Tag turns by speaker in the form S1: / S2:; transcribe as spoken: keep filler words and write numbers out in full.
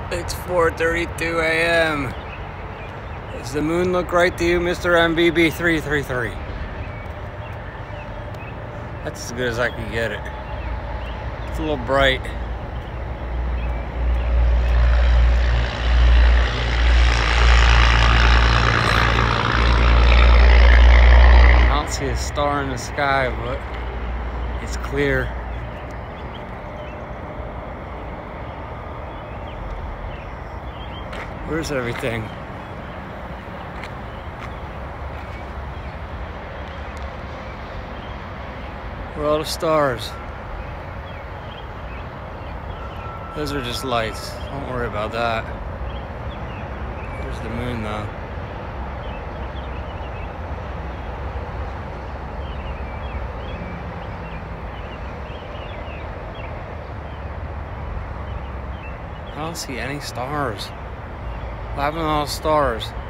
S1: It's four thirty-two A M Does the moon look right to you, Mister M B B three three three? That's as good as I can get it. It's a little bright. I don't see a star in the sky, but it's clear. Where's everything? Where are all the stars? Those are just lights. Don't worry about that. There's the moon though. I don't see any stars. What happened to all the stars?